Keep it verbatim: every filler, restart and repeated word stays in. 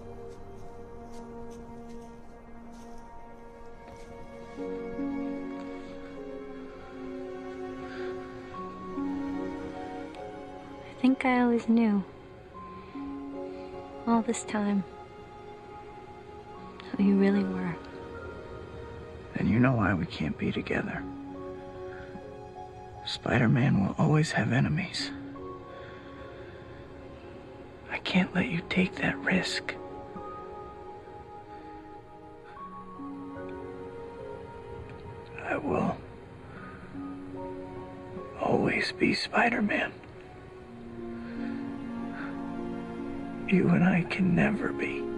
I think I always knew, all this time, who you really were. And you know why we can't be together. Spider-Man will always have enemies. I can't let you take that risk. I will always be Spider-Man. You and I can never be.